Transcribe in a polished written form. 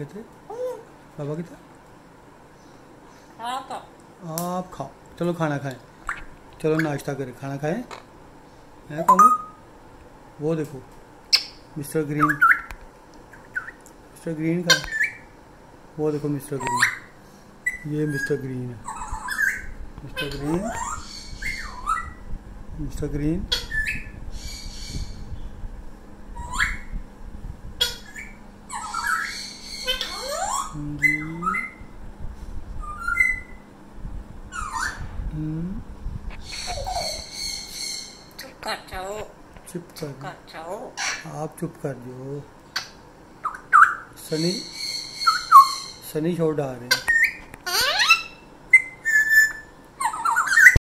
कहते? पापा कहते आप खाओ। चलो खाना खाएं, चलो नाश्ता करें, खाना खाएं। है कौन? वो देखो मिस्टर ग्रीन, मिस्टर ग्रीन का, वो देखो मिस्टर ग्रीन, ये मिस्टर ग्रीन है। Mister Green, mister Green. चुप कर जाओ, आप चुप कर दो। सनी शो डाल रहे हैं।